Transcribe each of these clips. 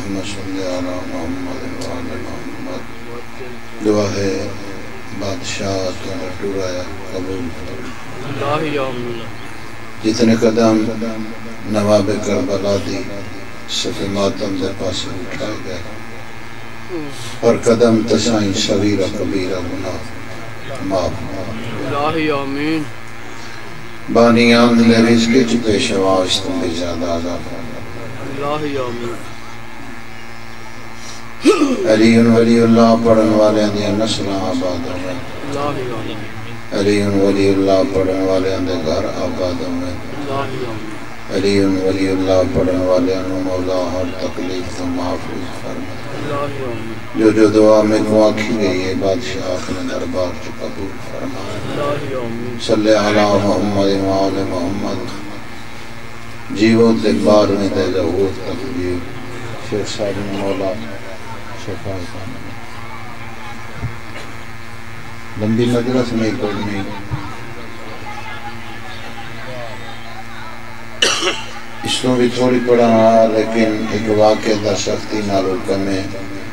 اللہم صلی علی محمد وعلی محمد دعا ہے بادشاہ تو ٹورایا قبول جتنے قدم نواب کربلا دی صف ماتم دے پاس اٹھائے گئے اور قدم تسائیں صغیرہ کبیرہ گناہ معاف الہی آمین بانیان دے رزق چ پیش آواز تم بھی زیادہ عذاب الہی آمین علی ولی اللہ پڑھن والے دیا نسلہ آباد ہوئے الہی آمین علی ولی اللہ پڑھن والے دے گھر آباد ہوئے الہی آمین علی ولی اللہ پڑھن والے مولا ہر تکلیف تو محفوظ فرما الہی آمین جو دعا میں کو آکھی گئی ہے بادشاہ اپنے دربار سے قبول فرما الہی آمین صلی علی محمد وعلی محمد جیو دلبار میں دے ظہور تقدیر شیخ صاحب مولا شفا کرنا لمبی مجلس نہیں پڑھنی اس کو بھی تھوڑی پڑھا لیکن ایک واقعہ دا سختی نالو کمیں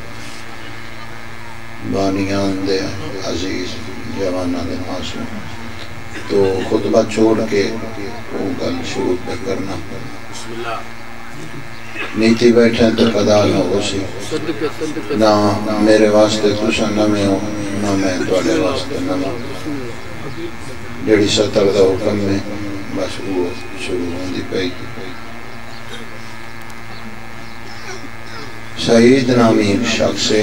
بانیان دے عزیز جوانہ دے معصوم تو خطبہ چھوڑ کے وہ گل شروع پہ کرنا نیتی بیٹھیں تو قدا نہ ہو سی نہ میرے واسطے تسا نہ میں ہوں نہ میں توڑے واسطے نہ میں جڑی ستر دا حکم میں بس وہ شروع ہوں دی پئی سعید نامی ایک شخص سے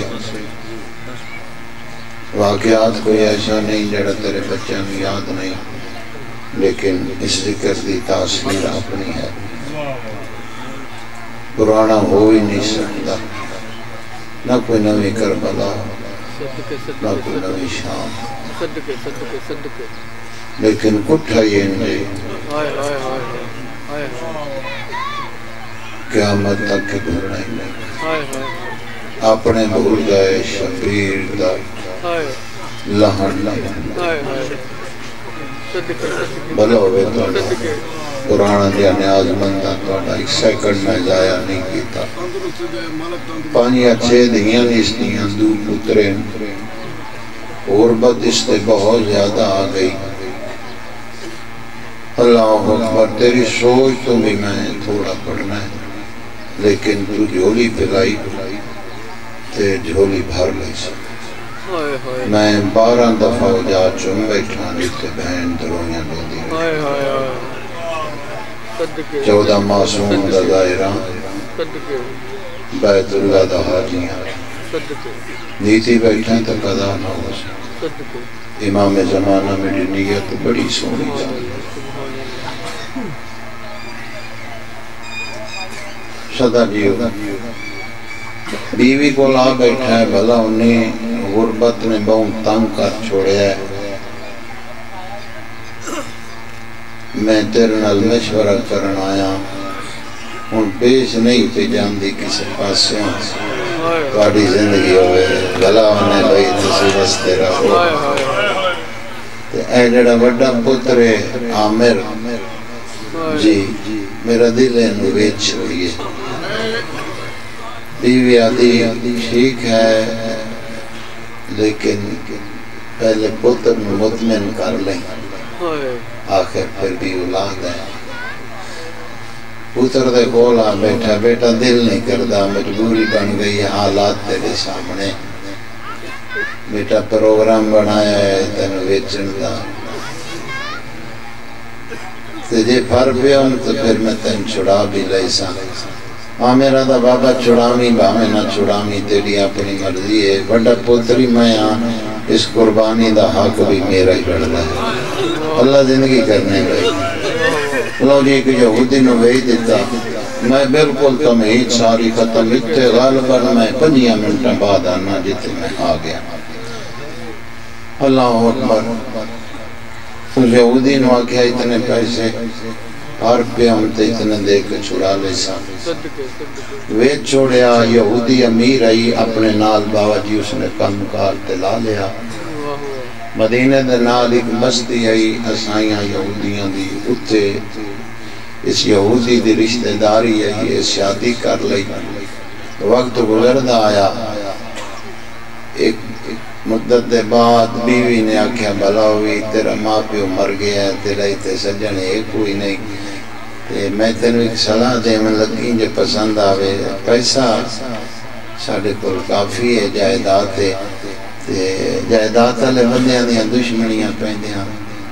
واقعات کوئی ایسا نہیں جڑا تیرے بچہ میں یاد نہیں لیکن اس ذکر دی تاثیر اپنی ہے پرانا ہو ہی نہیں سکتا نہ کوئی نوی کربلا نہ کوئی نوی شام لیکن کٹھا یہ انجھے قیامت تک کے بھولنا ہی نہیں اپنے بھول گئے شبیر دا لہن بھلا ہوئے تو قرآن دیا نیاز مندہ تو ایک سیکنڈ میں ضائع نہیں کیتا پانی اچھے دیاں نیستیاں دو پترے غربت اس سے بہت زیادہ آ گئی اللہ اکبر تیری سوچ تو بھی میں تھوڑا پڑھنا ہے لیکن تو جھولی پلائی تے جھولی بھر لئی سکتا میں 12 دفعہ جا چون بیٹھا نیتے بہن درویاں لے دی 14 معصوم دا دائرہ بیت اللہ دا حاجیاں نیتی بیٹھیں تو قضا نہ ہو سکتا امام زمانہ میں نیت بڑی سونی جاتی صدا جیو بیوی کو لا بیٹھا ہے بھلا انہیں غربت نے بہت تنگ کر چھوڑے ہے میں تیرے نال مشورہ کرن آیا ان پیش نہیں پہ جان دی کسی پاس سے تھوڑی زندگی ہوئے بھلا انہیں لئی تسی بستے رہو اے جڑا بڑا پتر عامر جی میرا دل انہوں ویچ ہوئی ہے بیوی آدھی ٹھیک ہے لیکن پہلے پتر میں مطمئن کر لیں آخر پھر بھی اولاد ہے پتر دے گولا بیٹھا بیٹا دل نہیں کردہ مجبوری بن گئی حالات تیرے سامنے بیٹا پروگرام بنایا ہے تینو ویچن دا تجھے پھر پہ ہوں تو پھر میں تین چھڑا بھی لئی سا میرا دا بابا چھڑامی باہمیں نہ چھڑامی تیری اپنی مرضی ہے بڑا پوتری میں اس قربانی دا حق بھی میرا ہی بڑھتا ہے اللہ زندگی کرنے گئی اللہ جی کہ یہودی نو وہی دیتا میں بالکل تمہید ساری ختم اتنے غالباً میں 5 منٹیں بعد آنا جتے میں آ گیا اللہ اکبر اس یہودی نو آکھیا اتنے پیسے ہر پہ ہم تے اتنے دے کے چھڑا لے سا ویچ چھوڑیا یہودی امیر آئی اپنے نال بابا جی اس نے کم کار تلا لیا مدینہ دے نال ایک بستی آئی اسائیاں یہودیاں دی اتھے اس یہودی دی رشتہ داری آئی شادی کر لئی وقت گزردا آیا، ایک مدت دے بعد بیوی نے آکھیا بھلا ہوئی تیرا ماں پیو مر گیا ہے، تیرا ایتھے سجن ایک کوئی نہیں، تے میں تینوں ایک صلاح دے میں لگی جو پسند آوے، پیسہ ساڑھے کول کافی ہے، جائیداد ہے، تے جائیداد والے بندیاں دیاں دشمنیاں پیندیاں،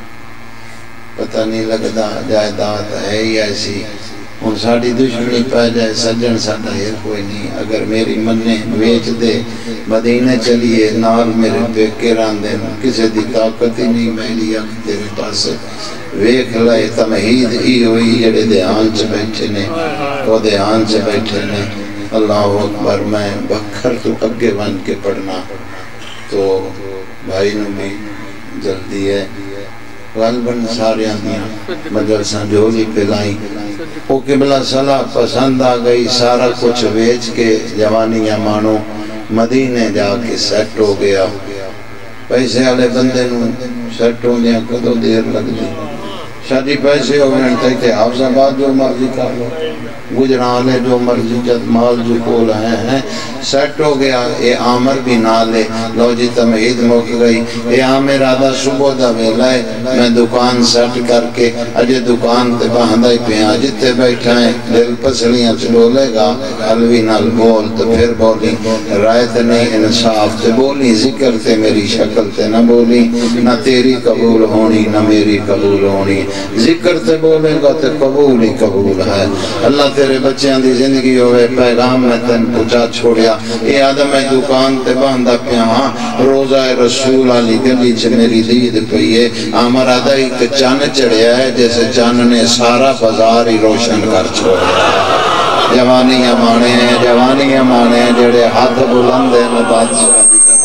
پتہ نہیں لگدا جائیداد ہے ہی ایسی، ہن ساڑی دشمنی پہ جائے سجن ساڑا ہیر کوئی نہیں، اگر میری مننے ویچ دے مدینہ چلیے نال میرے پیکے راندے کسے دی طاقت ہی نہیں میری اکھ تیرے پاس ویکھ لائے تمہید ہی ہوئی جڑے دھیان سے بیٹھے نے وہ دھیان سے بیٹھے نے۔ اللہ اکبر، میں بکھر تو اگے بن کے پڑھنا تو بھائی نو بھی جلدی ہے، غالباً سارے آدھیاں مدرسہ جھولی پلائی، وہ قبلہ صلاح پسند آ گئی، سارا کچھ ویچ کے جوانیاں مانو مدینے جا کے سیٹ ہو گیا۔ پیسے والے بندے نو سیٹ ہو گیا کدو دیر لگ دی، شادی پیسے ہو گئے تھے حافظ آباد جو مرضی کر لو، گجران لے جو مرضی جد مال جو کول ہیں سیٹ ہو گیا۔ اے عامر بھی نالے لو جی تمہید موک گئی، اے عامر آدھا صبح دا ویلا ہے، میں دکان سیٹ کر کے اجے دکان تے باندھا ہی پیاں جتے بیٹھا ہے، دل پسلیاں چلولے گا حلوی نال بول تو پھر بولی رائت نہیں انصاف تے بولی ذکر تے میری شکل تے نہ بولی، نہ تیری قبول ہونی نہ میری قبول ہونی، ذکر تے بولے گا تے قبول ہی قبول ہے۔ اللہ تیرے بچیاں دی زندگی ہوئے، پیغام میں تن پچا چھوڑیا، اے آدم میں دکان تے باندھا پیا ہاں، روزہ رسول علی گلی چھ میری دید پئیے، عامر آدھا ایک چان چڑھیا ہے جیسے چان نے سارا بازار ہی روشن کر چھوڑیا۔ جوانیاں مانے ہیں جڑے ہاتھ بلند ہیں میں بادشاہ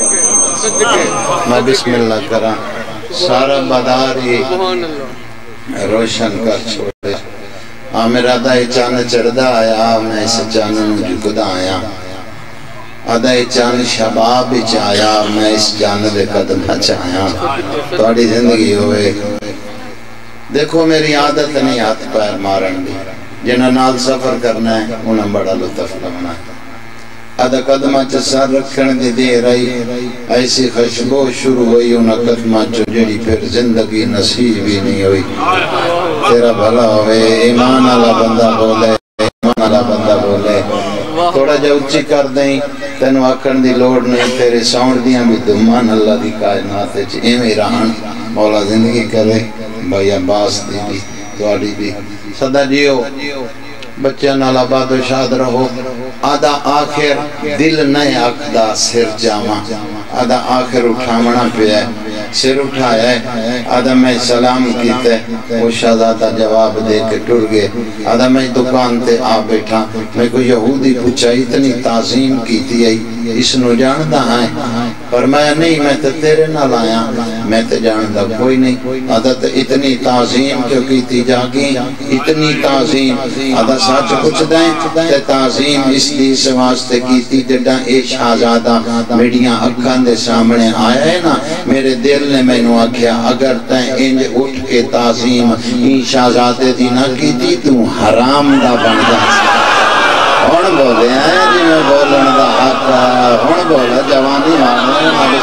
میں بسم اللہ کرا، سارا بازار ہی روشن کر چھوڑے۔ عامر آدھا یہ چان چڑھدا آیا، میں اس چانن جھکدا آیا، آدھا یہ چان شباب چایا، میں اس چان دے قدم چایا۔ توڑی زندگی ہوئے دیکھو میری عادت نہیں ہاتھ پیر مارن دی، جنہاں نال سفر کرنا ہے انہاں بڑا لطف لگنا ہے۔ آدھا قدمہ چا سر رکھن دی دیر آئی، ایسی خوشبو شروع ہوئی انہاں قدمہ چا جڑی پھر زندگی نصیب ہی نہیں ہوئی۔ تیرا بھلا ہوئے، ایمان اللہ بندہ بولے، ایمان اللہ بندہ بولے، تھوڑا جا اچھی کر دیں تینو آکھن دی لوڑ نہیں، تیرے ساؤنڈ دیاں بھی دمان اللہ دی کائنات ہے ایمیں رہن مولا زندگی کرے۔ بھائی عباس دی بھی توڑی بھی صدا جیو، بچہ نالا باد و شاد رہو۔ آدھا آخر دل نئے اکھدا سر جاما، آدھا آخر اٹھامنا پہ ہے، سر اٹھایا ہے، آدھا میں سلام کیتے، وہ شہزادہ جواب دے کے ٹر گئے۔ آدھا میں دکان تے آ بیٹھا، میں کو یہودی پوچھا اتنی تعظیم کیتی ہے، اس نو جاندہ ہیں، فرمایا نہیں میں تے تیرے نہ لایا، میں تے جاندہ کوئی نہیں۔ آدھا تے اتنی تعظیم کیوں کیتی جاگی، اتنی تعظیم، آدھا سچ کچھ دیں تے تعظیم اس لیے سے واسطے کیتی جڑا اے شہزادہ میڈیاں اکھان دے سامنے آیا ہے نا، میرے دل نے میں نو آکھیا اگر تیں انج اٹھ کے تعظیم این شہزادے دی نہ کیتی تو حرام دا بن جا۔ ہون بولے ہیں جی میں بولن دا حق ہے، ہون بولے جوانی آنے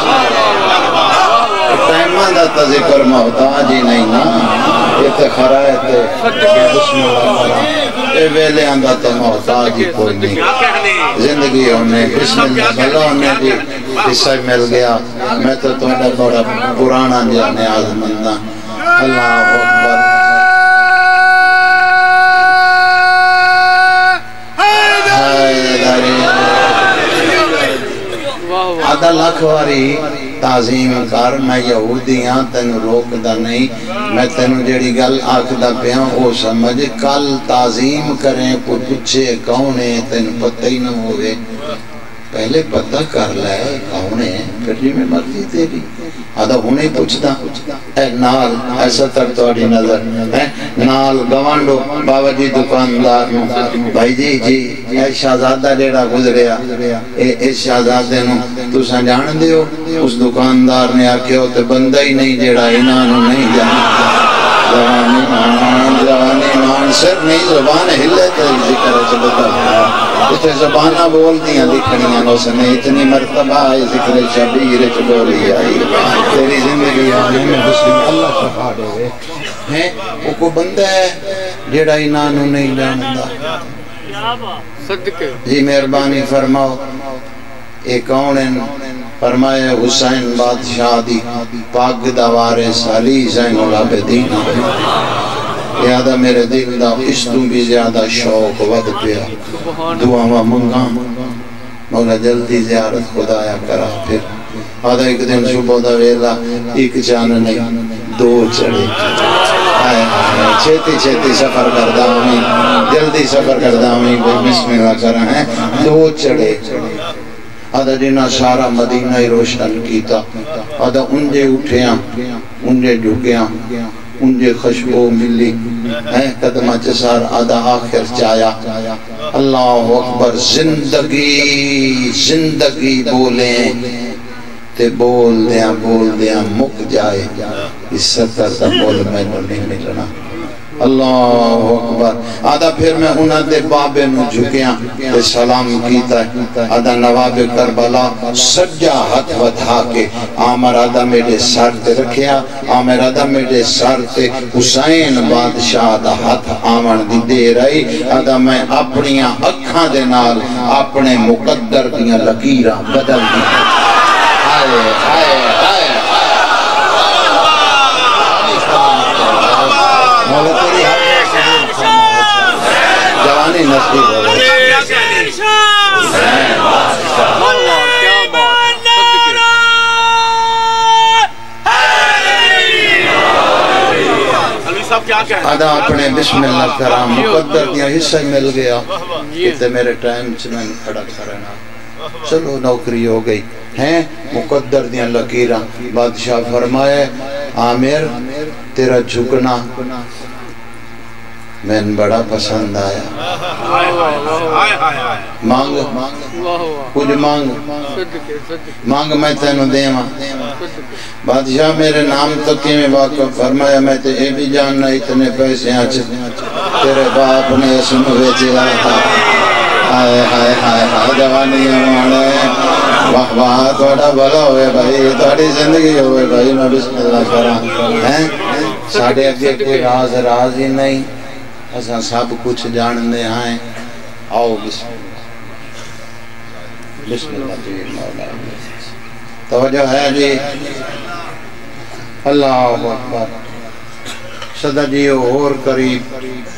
ٹائمہ دا تذکر محتاج ہی نہیں نا، یہ تے خرائے تے بسم اللہ کرام، اے ویلے آندہ تے محتاج ہی کوئی نہیں۔ زندگی ہونے بسم اللہ بھلا ہونے بھی حصہ مل گیا، میں تو تمہیں بڑا پرانا جانے آزمندہ۔ اللہ اکبر، آدھا لاکھ واری تعظیم کر، میں یہودیاں تین روک دا نہیں، میں تینو جڑی گل آکھ دا پیاں او سمجھ، کل تعظیم کریں کوئی پچھے کونے تین پتہ ہی نہ ہوئے، پہلے پتہ کر لے کونے پھر جی میں مرضی تیری۔ آدھا ہونے پوچھتا اے نال ایسا تر توڑی نظر نال گوانڈو بابا جی دکاندار بھائی جی اے شہزادہ جیڑا گزریا اے شہزادے نو تو سنجان دیو، اس دکاندار نے آکھے ہوتے بندہ ہی نہیں جیڑا انہوں نہیں جانا۔ جوانی مان زبان سر نہیں زبان ہلے تو ذکر چلتا ہے اتنے زبانہ بول دیا لکھنیاں اس نے اتنی مرتبہ ذکر شبیر چبولی آئی تیری زندگی آنے میں بسم اللہ شفا دے ہوئے ہیں وہ کو بندہ ہے جیڑا انانو نہیں جانتا صدقے جی مہربانی فرماؤ ایک کونن فرمائے حسین بادشاہ دی پاک دوارے سالی زین العابدین یادہ میرے دل دا اس تو بھی زیادہ شوق ود پیا دعا منگا مولا جلدی زیارت خدایا کرا پھر آدھا ایک دن صبح دا ویلا ایک چان نہیں دو چڑے چھیتی چھیتی سفر کردہ ہمیں جلدی سفر کردہ ہمیں بسم اللہ کرا ہیں دو چڑے آدھا جنہ سارا مدینہ ہی روشن کیتا آدھا انجے اٹھیاں انجے جھکیاں انجے خشبو ملی قدمہ چسار آدھا آخر چایا اللہ اکبر زندگی زندگی بولیں تے بول دیاں مک جائے اس ستر تا بول میں نہیں ملنا اللہ اکبر آدھا پھر میں انہاں دے بابے نو جھکیاں تے سلام کیتا ہے آدھا نواب کربلا سجا ہاتھ ودھا کے آمر آدھا میرے سر تے رکھیا آمر آدھا میرے سر تے حسین بادشاہ دا ہاتھ آمن دی دے رہی آدھا میں اپنیاں اکھاں دے نال اپنے مقدر دیاں لکیراں بدل دی آئے آئے آئے مولا تیری جوانی نصیب ہو گئی آدھا اپنے بسم اللہ کرام مقدر دیا حصہ مل گیا کہتے میرے ٹائم چنہ کھڑا کرنا چلو نوکری ہو گئی ہیں مقدر دیا لکیرہ بادشاہ فرمائے عامر تیرا جھکنا میں بڑا پسند آیا مانگ کچھ مانگ میں تینوں دیواں بادشاہ میرے نام تک کی میں واقف فرمایا میں تے اے بھی جاننا اتنے پیسے آچ تیرے باپ نے اسم ویچی رہا تھا آئے آئے آئے آئے جوانی ہمارے واہ واہ تھوڑا بھلا ہوئے بھائی تھوڑی زندگی ہوئے بھائی میں بسم اللہ کرا ساڑھے اگے کوئی راز ہی نہیں ایسا سب کچھ جاننے آئیں آؤ بسم اللہ جی مولا توجہ ہے جی اللہ اکبر صدا جی اور قریب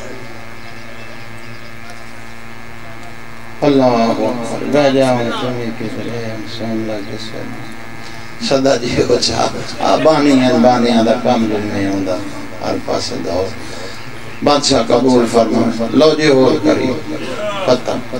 اللہ اکبر گا جاؤں تمہیں کی طرح سن لگے سن صدا جی ہو چاہ بانیاں دا کام لنے ہوں دا ہر پاس دا بادشاہ قبول فرما لو جی اور قریب ختم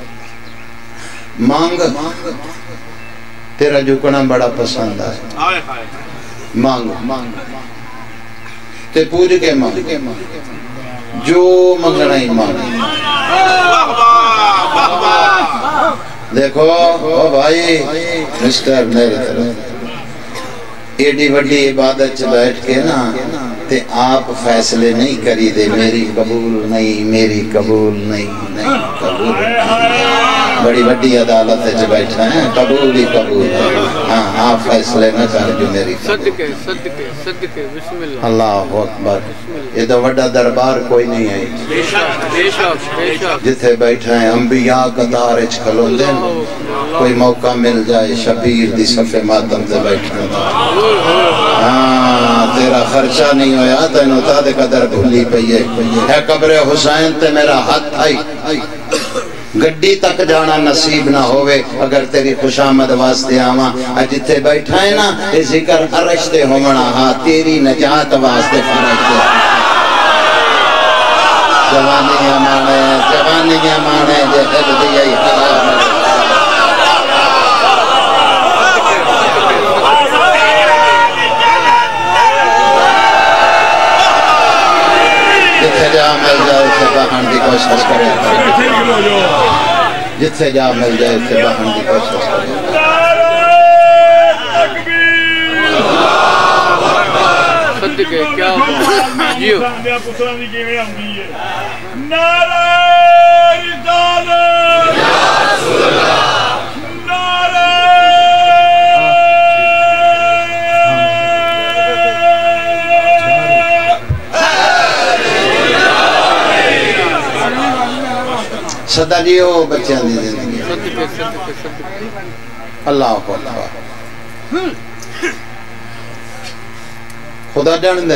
مانگ تیرا جھکنا بڑا پسند ہے مانگ تے پوچھ کے مانگ جو منگنا ہی مانگ دیکھو او بھائی مسٹر میرے طرف ایڈی وڈی عبادت چھ بیٹھ کے نا تے آپ فیصلے نہیں کری دے میری قبول نہیں میری قبول نہیں قبول نہیں بڑی بڑی عدالت ہے جو بیٹھا ہے قبول ہی قبول ہے ہاں آپ فیصلے نہ کر جو میری صدقے صدقے بسم اللہ اللہ اکبر یہ تو بڑا دربار کوئی نہیں ہے بے شک جتھے بیٹھا ہے انبیاء قطار اچ کھلو دن کوئی موقع مل جائے شبیر دی صفحے ماتم سے بیٹھنے دا ہاں تیرا خرچہ نہیں ہویا تینو تا دے قدر بھولی پئیے ہے قبر حسین تے میرا ہاتھ آئی گڈی تک جانا نصیب نہ ہوئے اگر تیری خوش آمد واسطے آواں جتے بیٹھا ہے نا یہ ذکر عرشتے ہومنا ہاں تیری نجات واسطے فرشتے جوانیاں مانے جہد دیئی حرام جتھے جا مل جائے اسے بہن دی کوشش کرے جتھے جا مل جائے اسے بہن دی کوشش کرے صدقے کیا بات جیو پتران دی کیویں آندی ہے نعرہ رسالت یا رسول اللہ نعرہ صدا جی ہو بچیاں دی زندگی صدقے صدقے صدقے اللہ کو اللہ خدا جان دے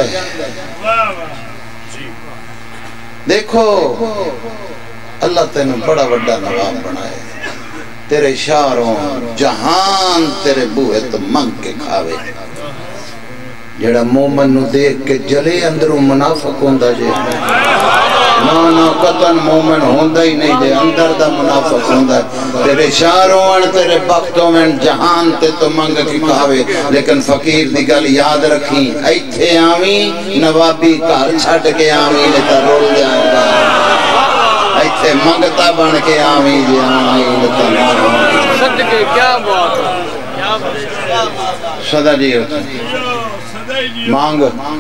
دیکھو اللہ تینوں بڑا بڑا نواب بنائے تیرے اشاروں جہان تیرے بوئے تو منگ کے کھاوے جڑا مومن نو دیکھ کے جلے اندروں منافق ہوندہ جے نا قطن مومن ہوندہ ہی نہیں جے اندر دا منافق ہوندہ تیرے شاروں ان تیرے بختوں میں جہان تے تو منگ کی کھاوے لیکن فقیر دی گل یاد رکھیں ایتھے آویں نوابی کار چھٹ کے آویں لیتا رول جائے گا ایتھے منگتا بن کے آویں جے آویں لیتا رول صدقے کیا بات صدا جی ہوتا مانگ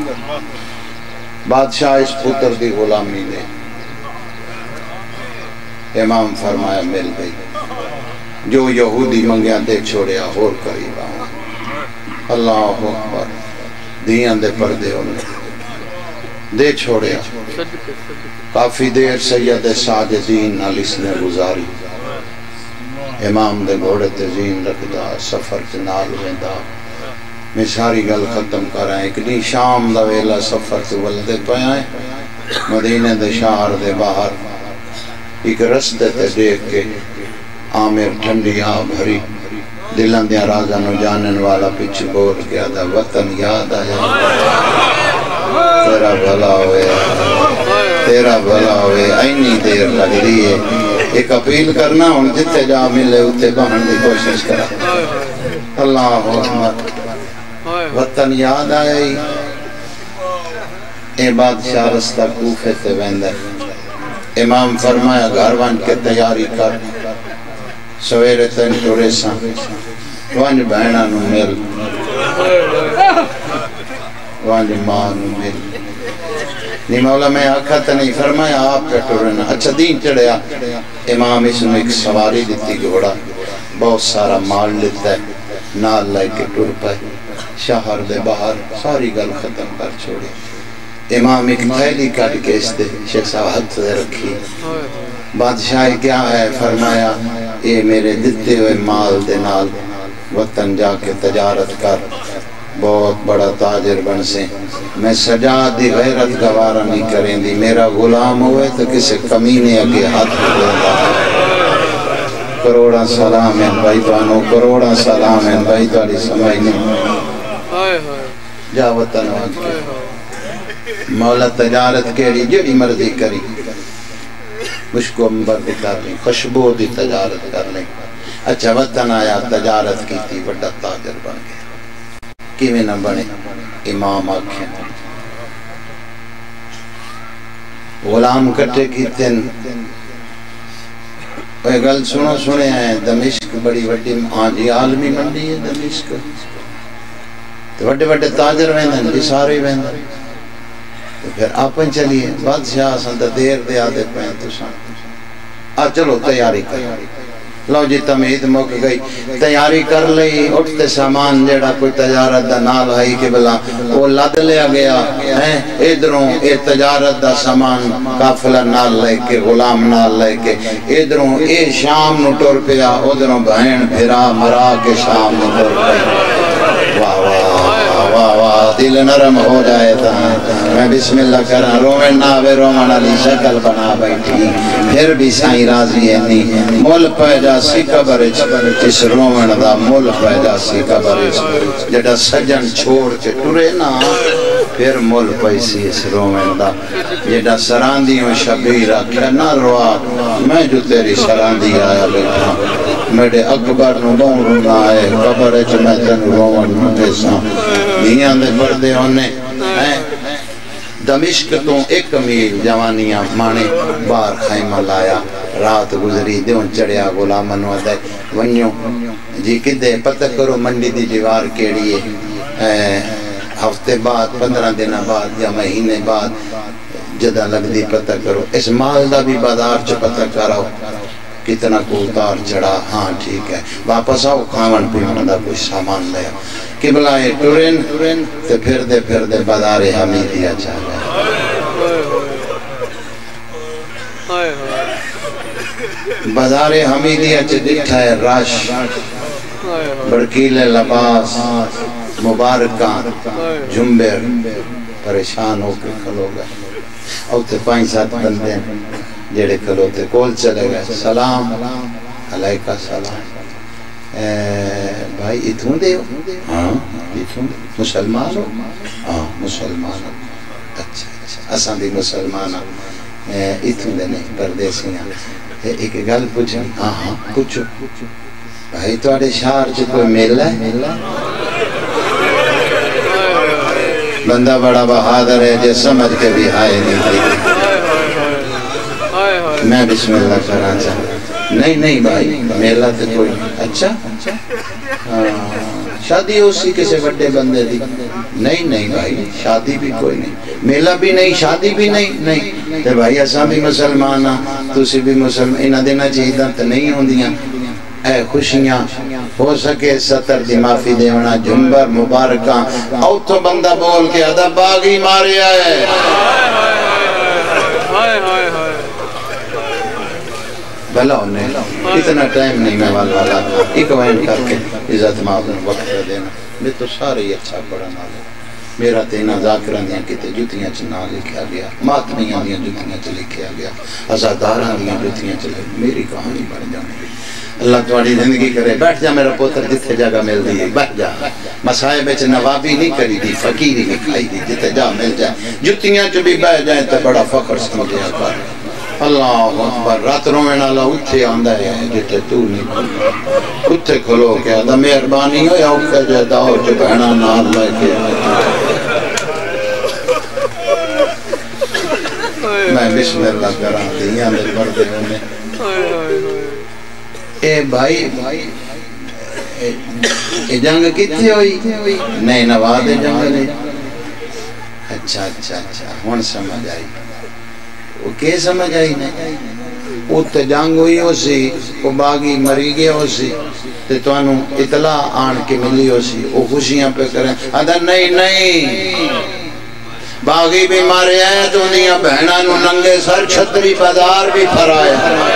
بادشاہ اس پتر دی غلامی دے امام فرمایا مل گئی جو یہودی منگیاں دے چھوڑیا اور قریب آؤں اللہ اکبر دیاں دے پردے ہونے دے چھوڑیا کافی دیر سید ساجدین علیس نے گزاری امام دے گھوڑے تزین رکھدا سفر چنال ویندہ میں ساری گل ختم کر رہا ہے ایک نہیں شام دا ویلا سفر تو ولدے پہائیں مدینہ دے شہر دے باہر ایک رستے تے دیکھ کے عامر ٹھنڈی آ بھری دلان دیا رازہ نو جانن والا پچھ بول کے آدھا وطن یاد آیا تیرا بھلا ہوئے تیرا بھلا ہوئے اینی دیر لگ رہی ہے ایک اپیل کرنا ہوں جتے جا ملے اتے بہن دی کوشش کرا اللہ اکبر وطن یاد آئی اے بادشاہ رستہ کوفے تے ویندہ امام فرمایا گھر وانج کے تیاری کر سویرے تین ٹوریساں وانج بہنہ نو مل وانج ماں نو مل نہیں مولا میں آکھا تا نہیں فرمایا آپ پہ ٹورنا اچھا دین چڑھیا امام اس نے ایک سواری دیتی گھوڑا بہت سارا مال لیتا ہے نال لائے کے ٹور پائے شہر دے باہر ساری گل ختم کر چھوڑی امام ایک تھیلی کٹ کے اس دے شیخ صاحب ہاتھ دے رکھی بادشاہ کیا ہے فرمایا اے میرے دیتے ہوئے مال دے نال وطن جا کے تجارت کر بہت بڑا تاجر بن سے میں سجاد دی غیرت گوارا نہیں کریں دی میرا غلام ہوئے تو کسے کمینے اگے ہاتھ دے دا کروڑا سلام ہیں بھائی توانو کروڑا سلام ہیں بھائی توانی سمائی نہیں جا وطن وان کے مولا تجارت کیڑی جڑی مرضی کری مشکو امبر بھی کر لیں خوشبو دی تجارت کر لیں اچھا وطن آیا تجارت کی تھی بڑا تاجر بن گیا کیویں نہ بنے امام آکھیں غلام کٹے کی تن وہ گل سنو سنے ہیں دمشق بڑی وڈی آجی عالمی منڈی ہے دمشق وڈے وڈے تاجر ویندن بھی سارے ویندن تو پھر آپن چلیے بادشاہ سنتا دیر دے آدھے پہن تو سان چلو تیاری کر لو جی تمہید موقع گئی تیاری کر لئی اٹھتے سامان جیڑا کوئی تجارت دا نال ہے کہ بلا وہ لد لیا گیا ادھروں اے تجارت دا سامان کافلہ نال لے کے غلام نال لے کے ادھروں اے شام نو ٹور پیا ادھروں بہن پھرا مرا کے شام نو ٹور پیا واہ واہ واہ واہ دل نرم ہو جائے تھا میں بسم اللہ کرا رومن ناوے رومن علی شکل بنا بیٹھی پھر بھی سائیں راضی ہے نہیں مول پہ جاسی قبرچ اس رومن دا مول پہ جاسی قبرچ جڑا سجن چھوڑ کے ٹورے نا پھر مول پیسی اس رومن دا جڑا سراندیوں شبیر آکھا نہ روا میں جو تیری سراندی آیا بیٹھا میرے اکبر نو بہن نہ آئے قبرچ میں تن رومن پیسا دیاں دے پردے ہونے دمشق تو ایک میل جوانیاں مانے بار خیمہ لایا رات گزری دیون چڑیا غلامن ودے ونیوں جی کدے پتہ کرو منڈی دی دیوار کیڑی ہے ہفتے بعد 15 دن بعد یا مہینے بعد جدہ لگ دی پتہ کرو اس مال دا بھی بازار چ پتہ کرو کتنا کو اتار چڑھا ہاں ٹھیک ہے واپس آؤ کھاون پیون دا کوئی سامان لے قبلہ ٹورن تے پھر دے بازار حمیدیہ چاہ گئے بازار حمیدیہ چ ڈٹھا ہے رش بڑکیلے لباس مبارکان جنبر پریشان ہو کے کھلو گئے اور تے 5-7 بندے جڑے کھلو تے کول چلے گئے سلام علیکہ سلام بھائی اتھوں دے ہو ہاں اتھوں دے مسلمان ہو ہاں مسلمان ہو اچھا اساں بھی مسلمان ہوں اتھوں دے نہیں پردیسیاں ایک گل پوچھیں ہاں پوچھو بھائی توڑے شہر چ کوئی میلہ ہے بندہ بڑا بہادر ہے جو سمجھ کے بھی ہائے نہیں تھی میں بسم اللہ کرا چاہتا نہیں بھائی میلہ تو کوئی اچھا شادی اسی کسی بڑے بندے دی نہیں بھائی شادی بھی کوئی نہیں میلہ بھی نہیں شادی بھی نہیں تے بھائی اساں بھی مسلمان ہاں تسی بھی مسلمان انہاں دینا چاہیداں تے نہیں ہوندیاں اے خوشیاں ہو سکے 70 دی معافی دیونا جنبر مبارکاں او تو بندہ بول کے ادھا باغی مارے آئے بھلا انہیں اتنا ٹائم نہیں میں والا ایک وائن کر کے عزت معاذن وقت دینا میں تو سارے ہی اچھا پڑھنا لے میرا تینا ذاکران دیاں کتے جتیاں چنا لکھیا گیا ماتمیاں دیاں جتیاں چ لکھیا گیا ازاداران دیاں جتیاں چلے میری کہانی بڑھ جانے اللہ تواڈی زندگی کرے بیٹھ جا میرا پوتر جتھے جگہ مل دی بیٹھ جا مسائب وچ نوابی نہیں کری دی فقیری نہیں کھائی دی جتھے جا مل جائے جتیاں چ بھی بیٹھ جائیں تے بڑا فخر سمجھیا کر اللہ اکبر رات روین والا اتھے آندا ہے جتھے تو نہیں اتھے کھلو کے آدھا مہربانی ہو یا اوکھے جے داؤ جو بہنا نال لے کے میں بسم اللہ کراں دیاں دے پردے ہونے اے بھائی اے جنگ کتھے ہوئی نہیں نواد جنگ نہیں اچھا ہن سمجھ آئی وہ کیا سمجھ آئی نہیں وہ تے جنگ ہوئی ہو سی وہ باغی مری گیا ہو سی تے تو انہوں اطلاع آن کے ملی ہو سی وہ خوشیاں پہ کریں ادھا نہیں باغی بھی مارے آئے تو انہیں بہنہ نو ننگے سر چھتری بازار بھی پھرائے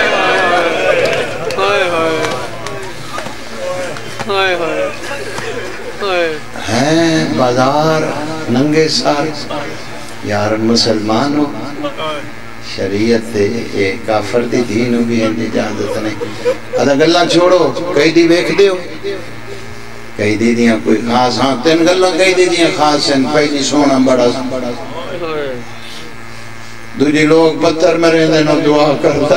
ہیں بازار ننگے سر یار مسلمان ہو شریعت اے کافر دی دین بھی ہیں اجازت نہیں ادھا گلہ چھوڑو کئی دی بیک دیو کئی دی دیاں کوئی خاص ہاں تین گلہ کئی دی دیاں خاص ہیں پہلی سونا بڑا دوجی لوگ پتھر میں رہنے نو دعا کرتا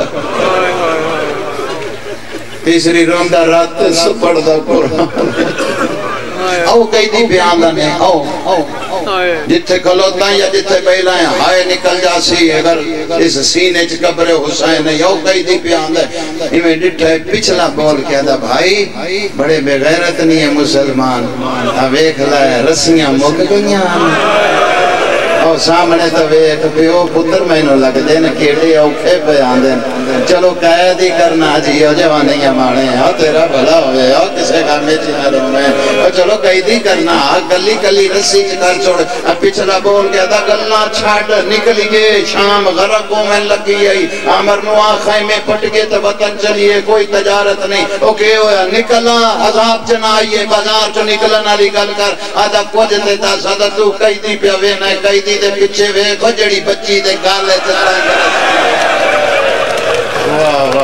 تیسری روندہ رات سپڑتا قرآن او کئی دی بیاندہ نے او جتھے کھلوتا یا جتھے بیلائیں ہائے نکل جاسی اگر اس سینے چ قبر حسین ہے او کئی دی بیاندہ ہمیں ڈٹھے پچھلا بول کے دا بھائی بڑے بے غیرت نہیں ہے مسلمان ویکھ لائے رسیاں مک گئیاں اور سامنے تو ویک پیو پتر میں نو لگ دے نا کیڑے اوکھے پہ آندے چلو قید ہی کرنا جی او جوانیاں مانے او تیرا بھلا ہوئے او کسے کا میچی نہ رومے او چلو قید ہی کرنا گلی گلی رسی چکر چھوڑ اب پچھلا بول گیا دا گلنا چھاٹ نکلی گئے شام غرقوں میں لگی گئی عامر نو آخائیں میں پٹ گئے تو وطن چلیے کوئی تجارت نہیں او کہ ہویا نکلا عذاب چنا آئیے بازار چو نکلنا علی گل کر آدھا کچھ دیتا سادہ تو قیدی پہ وینا ہے قیدی دے پچھے وے کھجڑی بچی دے گالے چلائیں واہ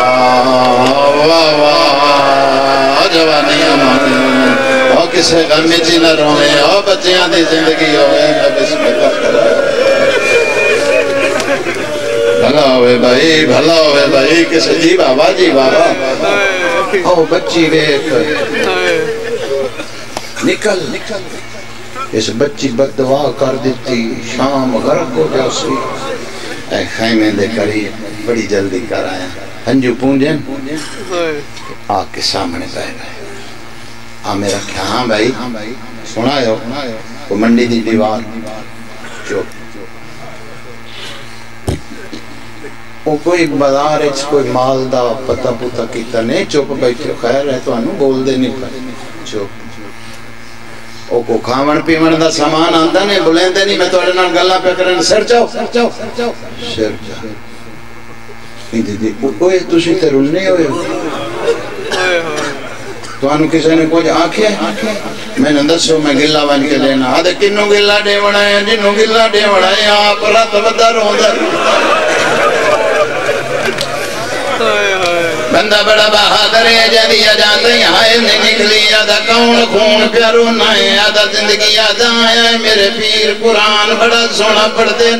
جوانیاں مانے او کسے غمی چی نہ روئے او بچیاں دی زندگی ہوئے بسم اللہ کرائے بھلا ہوئے بھائی کسے جی بابا او بچی ویک نکل اس بچی بددعا کر دیتی شام غرق ہو جاسی اے خیمے دے کری بڑی جلدی کر آیا ہنجو پونجن آگ کے سامنے پہ گئے میرا کیا ہاں بھائی سنا ہو وہ منڈی دی دیوار چوپ وہ کوئی بازار اچھ کوئی مال دا پتہ پتہ کیتا نہیں چوپ بیٹھے خیر ہے تو انہوں بول دے نہیں پڑے چوپ او کو کھاون پیون دا سامان آندا نہیں بلیندے نہیں میں توڑے نال گلا پہ کرن سر جاؤ شر جاؤ دی اوئے تسی تے رلنے ہوئے تو انہوں کسی نے کچھ آنکھیں میں نے دسو میں گلہ بن کے لینا آدھے کنوں گلہ دے بڑھائے جنوں گلہ دے بڑھائے آپ رات بدر ہوں در بندہ بڑا بہادر ہے جدی اجازت یہاں نہیں نکلی آدھا کون خون پیارو نائے آدھا زندگی آدھا آیا ہے میرے پیر قرآن بڑا سونا پڑھ دے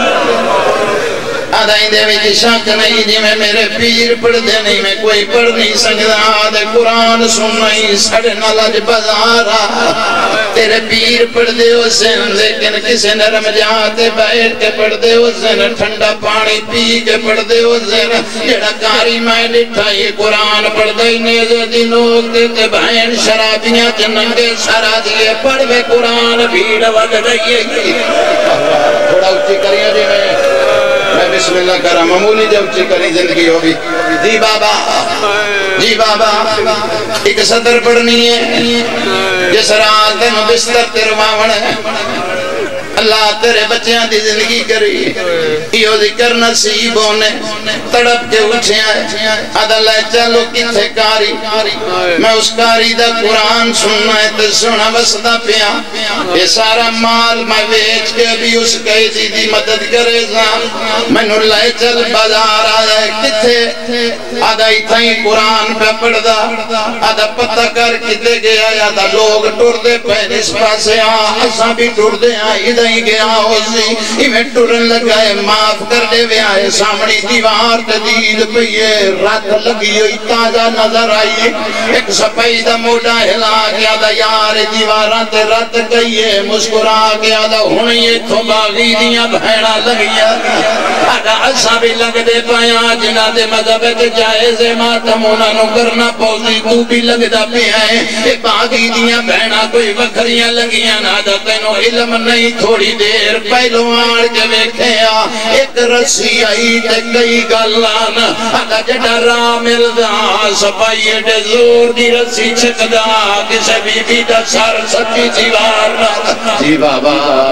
آدھا ہی دے وچ شک نہیں جی میں میرے پیر پڑھ دے نہیں میں کوئی پڑھ نہیں سکتا آدھے قرآن سن نہیں سڑے نالج بزارا تیرے پیر پڑھ دے حسین لیکن کسے نرم جاتے بیٹھ کے پڑھ دے حسین ٹھنڈا پانی پی کے پڑھ دے حسین جڑا کاری میں لٹھائی قرآن پڑھ دے نیزے دی لوگ دیتے بہن شرابیاں جننگے سارا دیئے پڑھ بے قرآن بھیڑ وقت رہیے تھوڑا اچھی کریے جی میں بسم اللہ کرا معمولی جب چکری زندگی ہوگی جی بابا ایک صدر پڑھنی ہے جس رات میں بستر ترواون ہے اللہ تیرے بچیاں دی زندگی کری یہ ذکر نصیب ہونے تڑپ کے اٹھے آئے آدھا لے چلو کتھے کاری میں اس کاری دا قرآن سننا ہے تو سنا بسدہ پیا یہ سارا مال میں بیچ کے بھی اس قیدی دی مدد کرے زا میں نو لے چل بازار آئے کتھے آدھا اتھائی قرآن پہ پڑھ دا آدھا پتہ کر کتے گیا آدھا لوگ ٹور دے پہنے اس پاسے آساں بھی ٹور دے آئی ہی گیا ہوسی میں ٹورن لگائے معاف کر دے وے آئے سامنی دیوار تے دید پہیے رات لگی ہوئی تازہ نظر آئی ایک سپائی دا موڑا ہلا گیا دا یار دیواراں تے رات گئیے مسکرا گیا دا ہونی تو باغی دیاں بھیڑا لگیا آدھا ایسا بھی لگ دے پایا جنہ دے مذہب کے جائز ماتمونا نو کرنا پوزی تو بھی لگ دا پیائے باغی دیاں بھیڑا کوئی وکھریاں لگیاں نادا تینو علم نہیں تھوڑی دیر پہلو آڑ کے بیکھیا ایک رسی آئی تے کئی گلان آدھا جڑا رامل دا سپائی دے زور دی رسی چھک دا کسے بی بی دا سر سچی جیوارنا جی بابا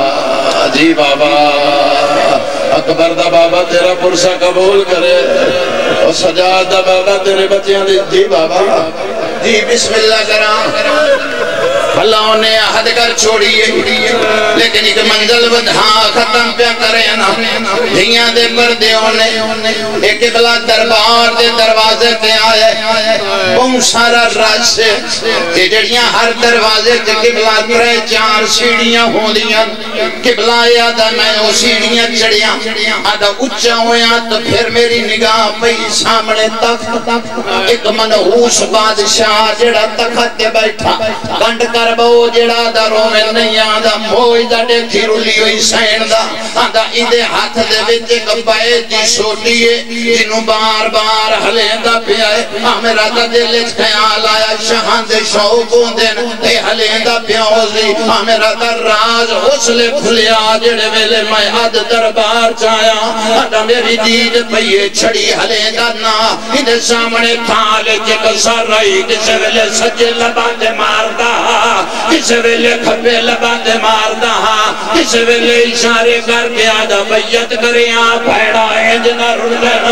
اکبر دا بابا تیرا پرسہ قبول کرے اور سجاد دا بابا تیرے بچیاں دے جی بابا جی بسم اللہ کرام اللہ انہیں عہد کر چھوڑیے لیکن ایک منزل ودھاں ختم پیا کرے نا دھیاں دے پردے انہیں ایک قبلہ دربار دے دروازے تے آئے بہت سارا راج سے جڑیاں ہر دروازے تے قبلہ ترے چار سیڑیاں ہوں دیاں قبلہ یادہ میں وہ سیڑیاں چڑیاں آدھا اچھا ہویا تو پھر میری نگاہ پہ سامنے تخت ایک منحوس بادشاہ جڑا تخت کے بیٹھا گنڈ کر بہو جڑا دروں میں نہیں آدھا موئی دا دیکھی رلی ہوئی سین دا آدھا اندے ہاتھ دے وچ ایک پائے دی سوٹی ہے جنہوں بار بار ہلیں دا پیائے میرا دا دل خیال آیا شہاں دے شوقوں دن اے ہلیں دا پیاؤزی میرا دا راز حسلے کھلیا جڑے ویلے میں حد دربار چایا آدھا میری دید پہیے چھڑی ہلیں دا نا اندے سامنے تھالے جے کسا رہی کسے ویلے سجے لبان دے مار دا کسے ویلے کھپے لبان دے مار دا کسے ویلے اشارے کر کے آدھا بیعت کریاں پھیڑا ہے جنہ رڑ دینا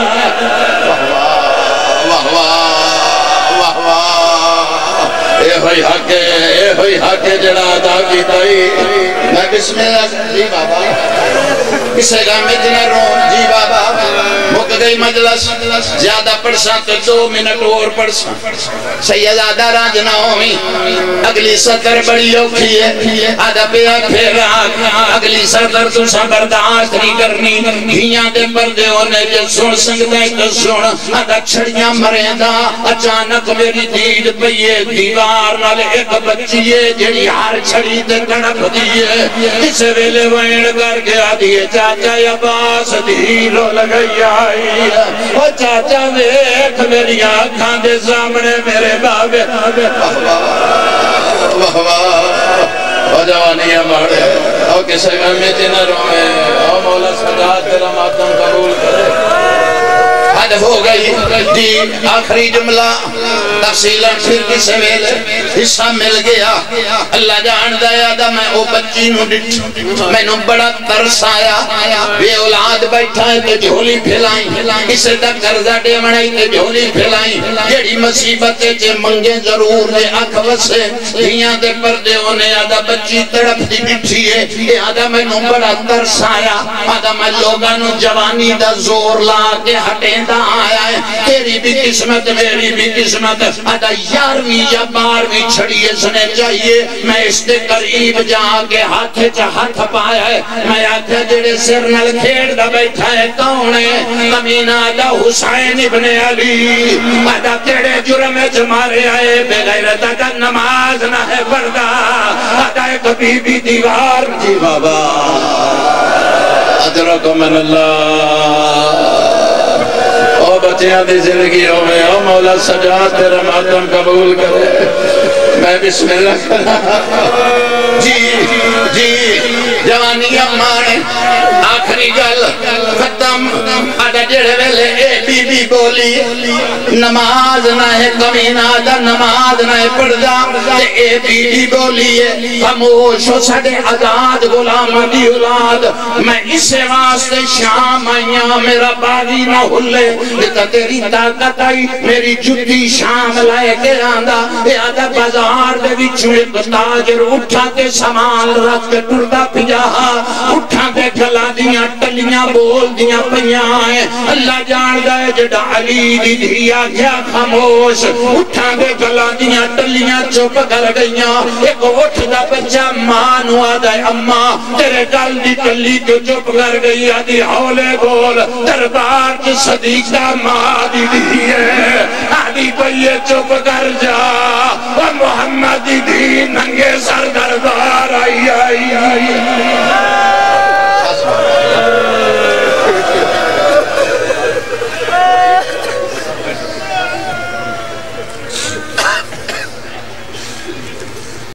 واہ واہ اے ہوئی حق جڑا ادا کی تائی میں بسم اللہ جی بابا کسے گا میں جنہ رو جی بابا مک گئی مجلس زیادہ پڑھسا تو 2 منٹ اور پڑھسا سید آدھا راجنا ہوئی اگلی سطر بڑی اوکھی ہے آدھا پیا پھر اگلی سطر تو سا برداشت نہیں کرنی دھیاں دے پردے ہونے کے سن سنگتے تو سن آدھا چھڑیاں مریندا اچانک میری دید پئیے دیوار نال ایک بچی ہے جڑی ہر چھڑی تے کڑپ دیئے اس ویلے وین کر کے آدھیے چاچا عباس دھیرو لگئی آئی او چاچا دیکھ میری آنکھاں دے سامنے میرے بابے واہ واہ او جوانیاں مارے او کسے غم میں نہ روئے او مولا سجاد تیرا ماتم قبول کرے حد ہو گئی جی آخری جملہ تفصیلہ پھر کسے ویلے حصہ مل گیا اللہ جان دیا دا میں او بچی نو ڈٹ میں نو بڑا ترس آیا بے اولاد بیٹھا ہے تے جھولی پھیلائیں اسے دا قرضہ دے منائی تے جھولی پھیلائیں جیڑی مصیبت چے منگے ضرور دے اکھ وسے دھیاں دے پردے ہونے آدھا بچی تڑپ دی بٹھی ہے یہ آدھا میں نو بڑا ترس آیا آدھا میں لوگاں نو جوانی دا زور لا کے ہٹیں دا آیا ہے تیری بھی قسمت میری بھی قسمت آدھا 11ویں یا 12ویں چھڑیے سنے چاہیے میں اس دے قریب جا کے ہاتھ ہاتھ پایا ہے میں آدھا جڑے سر نل کھیڑ دا بیٹھا ہے کون ہے کمینہ آدھا حسین ابن علی آدھا تیرے جرم جمارے آئے بے غیرت آدھا نماز نہ ہے پردہ آدھا ایک بی بی دیوار جی بابا ادرکو من اللہ او بچیاں دی زندگی ہوئے او مولا سجاد تیرا ماتم قبول کرے میں بسم اللہ کرا جی جوانی امانے آخری گل ختم آدھا جڑے ویلے اے بی بی بولی نماز نہ ہے کمینہ آدھا نماز نہ ہے پڑھدا تے اے بی بی بولی ہے خاموش ہو سڑے آزاد غلام دی اولاد میں اسے واسطے شام آئیاں میرا بازی نہ ہلے لیتا تیری طاقت آئی میری جتی شام لائے کے آندہ اے آدھا بازار دے وچوں ایک تاجر اٹھا کے سامان رکھ کے ٹردا پجاہا اٹھا کے گلا دیاں ٹلیاں بول دیاں پیاں ہیں اللہ جان دائے جڑا علی دی دھیا گیا خاموش اٹھا کے گلا دیاں ٹلیاں چپ کر گئیاں ایک اٹھ دا بچہ مانو آدھائے اممہ تیرے گل دی ٹلی کو چپ کر گئی آدھی حولے بول دربار کی صدیقہ ماں دی ہے آدھی پہیے چپ کر جا و محمد دی ننگے سر دربار آئی